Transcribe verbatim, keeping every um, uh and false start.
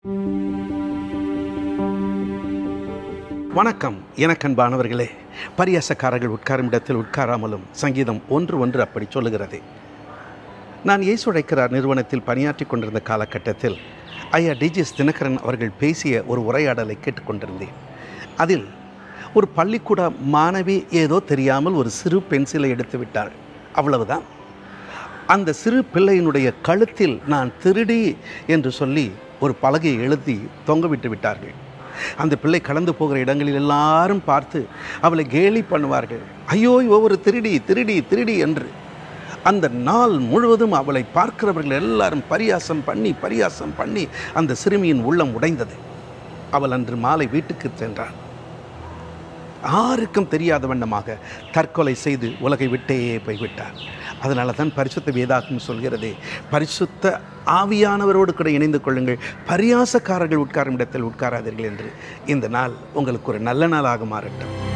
வணக்கம் எனக்கன்பானவர்களே. பரியாசக்காரர்கள் உட்காரும் இடத்தில் உட்காராமலும் சங்கீதம் ஒன்று ஒன்று அப்படி சொல்லுகிறது. நான் இயேசு அழைக்கிறார் நிறுவனத்தில் பணியாற்றி கொண்டிருந்த காலகட்டத்தில் ஐயா டிஜிஎஸ் தினகரன் அவர்கள் பேசிய ஒரு உரையாடலை கேட்டுக்கொண்டிருந்தேன். அதில் ஒரு பள்ளிக்கூட மாணவி ஏதோ தெரியாமல் ஒரு சிறு பென்சிலை எடுத்து விட்டாள். அவ்வளவுதான். அந்த சிறு பிள்ளையினுடைய கழுத்தில் நான் திருடி என்று சொல்லி ஒரு பலகையை எழுதி தொங்கவிட்டு விட்டார்கள். அந்த பிள்ளை கடந்து போகிற இடங்களில் எல்லாரும் பார்த்து அவளை கேலி பண்ணுவார்கள். ஐயோ ஒவ்வொரு திருடி திருடி திருடி என்று. அந்த நாள் முழுவதும் அவளை பார்க்கிறவர்கள் எல்லாரும் பரியாசம் பண்ணி பரியாசம் பண்ணி அந்த சிறுமியின் உள்ளம் உடைந்தது. அவள் அன்று மாலை வீட்டுக்கு சென்றாள். யாருக்கும் தெரியாத வண்ணமாக தற்கொலை செய்து உலகை விட்டே போய்விட்டார். அதனால தான் பரிசுத்த வேதாகம் சொல்கிறதே, பரிசுத்த ஆவியானவரோடு கூட இணைந்து கொள்ளுங்கள், பரியாசக்காரர்கள் உட்காரும் இடத்தில் உட்காராதீர்கள் என்று. இந்த நாள் உங்களுக்கு ஒரு நல்ல நாளாக மாறட்டும்.